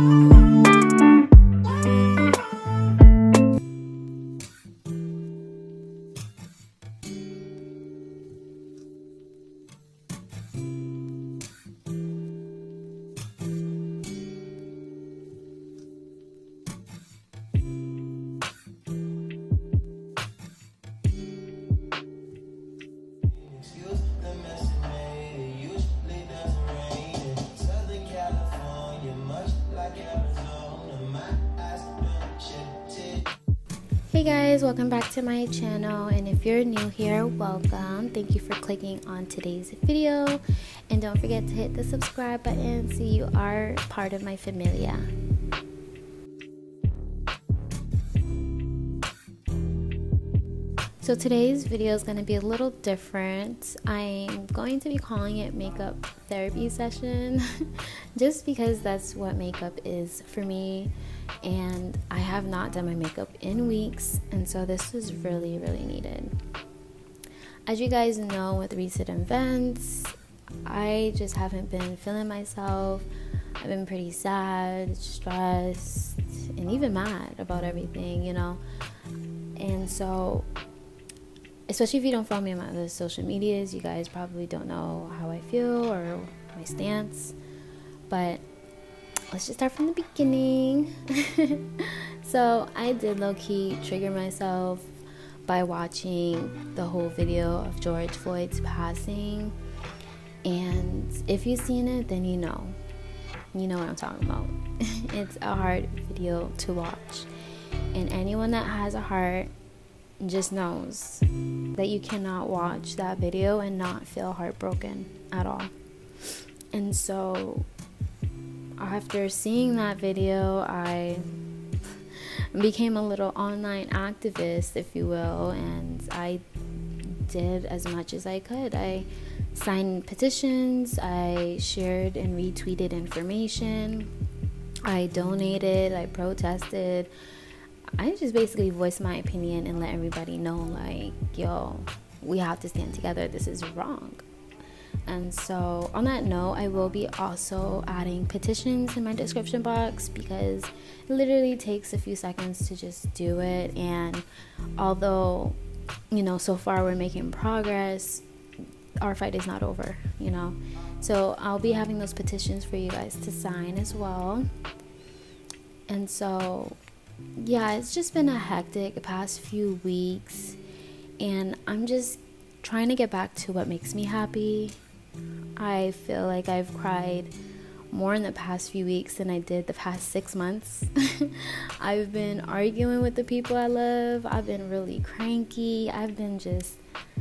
Hey guys, welcome back to my channel, and if you're new here, welcome. Thank you for clicking on today's video, and don't forget to hit the subscribe button so you are part of my familia. So today's video is going to be a little different. I'm going to be calling it makeup therapy session just because that's what makeup is for me, and I have not done my makeup in weeks, and so this was really needed. As you guys know, with recent events, I just haven't been feeling myself. I've been pretty sad, stressed, and even mad about everything, you know. And so, especially if you don't follow me on my other social medias, you guys probably don't know how I feel or my stance. But let's just start from the beginning. So I did low-key trigger myself by watching the whole video of George Floyd's passing. And if you've seen it, then you know what I'm talking about. It's a hard video to watch. And anyone that has a heart just knows that you cannot watch that video and not feel heartbroken at all. And so after seeing that video, I became a little online activist, if you will, and I did as much as I could. I signed petitions, I shared and retweeted information, I donated, I protested. I just basically voiced my opinion and let everybody know, like, yo, we have to stand together, this is wrong. And so on that note, I will be also adding petitions in my description box because it literally takes a few seconds to just do it. And although, you know, so far we're making progress, our fight is not over, you know. So I'll be having those petitions for you guys to sign as well. And so yeah, it's just been a hectic past few weeks, and I'm just trying to get back to what makes me happy. I feel like I've cried more in the past few weeks than I did the past 6 months. I've been arguing with the people I love. I've been really cranky. I've been just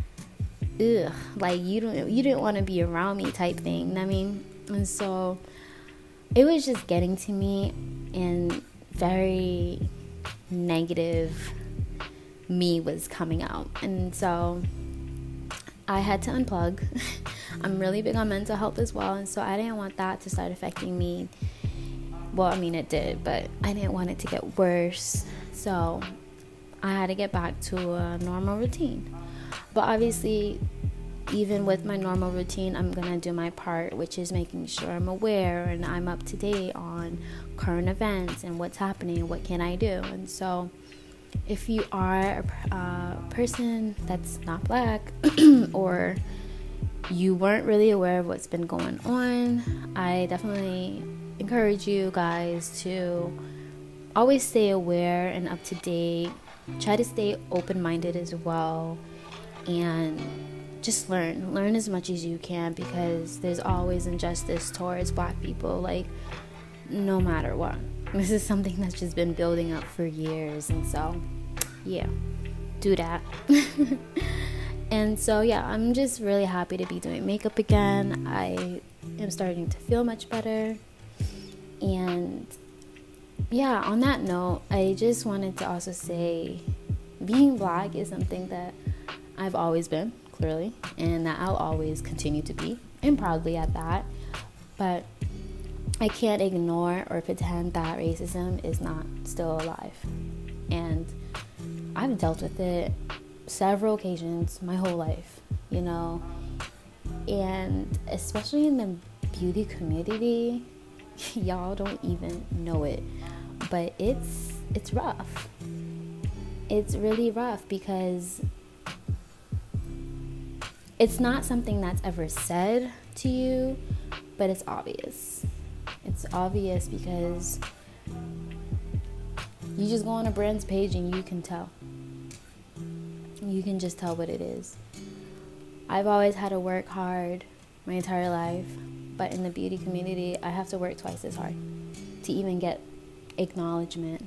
like you didn't want to be around me type thing. I mean, and so it was just getting to me, and very negative me was coming out, and so I had to unplug. I'm really big on mental health as well, and so I didn't want that to start affecting me. Well, I mean, it did, but I didn't want it to get worse, so I had to get back to a normal routine. But obviously, even with my normal routine, I'm gonna do my part, which is making sure I'm aware and I'm up to date on current events and what's happening, what can I do. And so if you are a person that's not black or you weren't really aware of what's been going on, I definitely encourage you guys to always stay aware and up to date. Try to stay open-minded as well, and just learn as much as you can, because there's always injustice towards black people, like, no matter what. This is something that's just been building up for years, and so yeah, do that. And so yeah, I'm just really happy to be doing makeup again. I am starting to feel much better. And yeah, on that note, I just wanted to also say being black is something that I've always been, clearly, and that I'll always continue to be, and proudly at that. But I can't ignore or pretend that racism is not still alive. And I've dealt with it several occasions my whole life, you know. And especially in the beauty community, Y'all don't even know it. But it's rough. It's really rough because it's not something that's ever said to you, but it's obvious. It's obvious because you just go on a brand's page and you can tell. You can just tell what it is. I've always had to work hard my entire life, but in the beauty community, I have to work twice as hard to even get acknowledgement,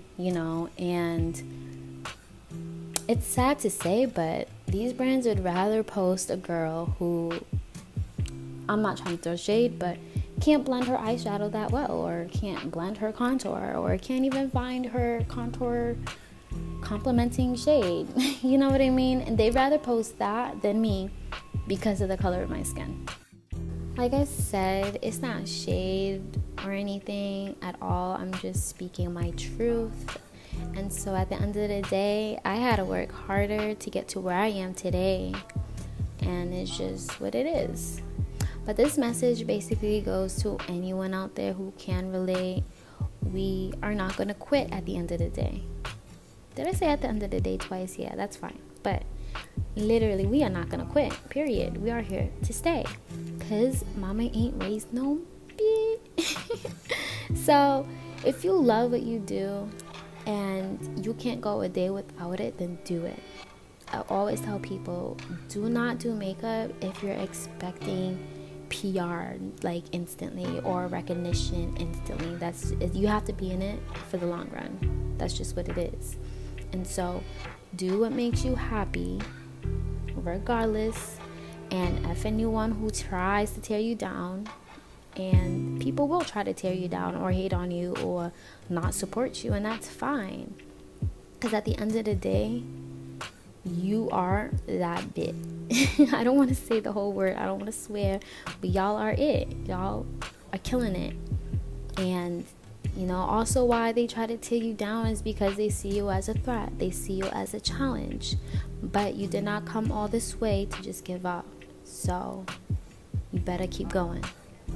and it's sad to say, but these brands would rather post a girl who, I'm not trying to throw shade, but can't blend her eyeshadow that well, or can't blend her contour, or can't even find her contour complementing shade. You know what I mean? And they'd rather post that than me because of the color of my skin. Like I said, it's not shade or anything at all. I'm just speaking my truth. And so at the end of the day, I had to work harder to get to where I am today. And it's just what it is. But this message basically goes to anyone out there who can relate. We are not going to quit at the end of the day. Did I say at the end of the day twice? Yeah, that's fine. But literally, we are not going to quit, period. We are here to stay. Because mama ain't raised no bitch. So if you love what you do and you can't go a day without it, then do it. I always tell people, do not do makeup if you're expecting PR like instantly or recognition instantly. You have to be in it for the long run. That's just what it is. And so do what makes you happy regardless, and F anyone who tries to tear you down. And people will try to tear you down or hate on you or not support you, and that's fine, because at the end of the day, you are that bit. I don't want to say the whole word, I don't want to swear, but y'all are it. Y'all are killing it. And also why they try to tear you down is because they see you as a threat. They see you as a challenge. But you did not come all this way to just give up. So you better keep going.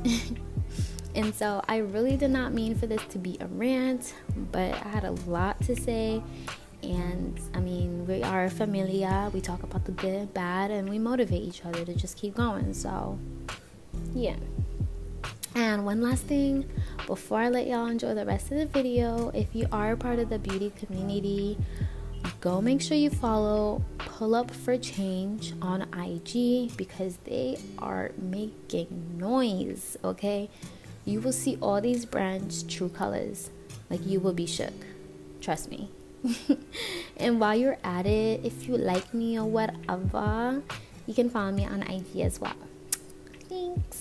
And so I really did not mean for this to be a rant, but I had a lot to say. And I mean, we are a familia. We talk about the good, bad, and we motivate each other to just keep going. So yeah. And one last thing before I let y'all enjoy the rest of the video, if you are a part of the beauty community, go make sure you follow Pull Up for Change on IG, because they are making noise, okay? You will see all these brands' true colors. Like, you will be shook. Trust me. And while you're at it, if you like me or whatever, you can follow me on IG as well. Thanks.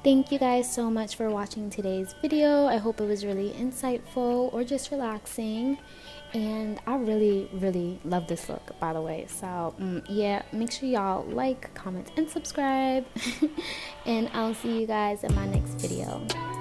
Thank you guys so much for watching today's video. I hope it was really insightful or just relaxing. And I really love this look, by the way. So yeah, make sure y'all like, comment, and subscribe. And I'll see you guys in my next video.